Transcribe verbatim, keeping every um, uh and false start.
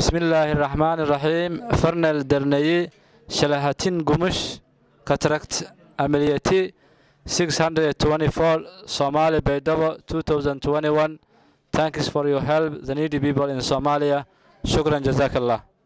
بسم الله الرحمن الرحيم فرنا الدرني شلهاتين قمش كاتراكت عمليتي six hundred twenty-four Somali Baydhabo twenty twenty-one. Thanks for your help the needy people in Somalia. Shukran jazakallah.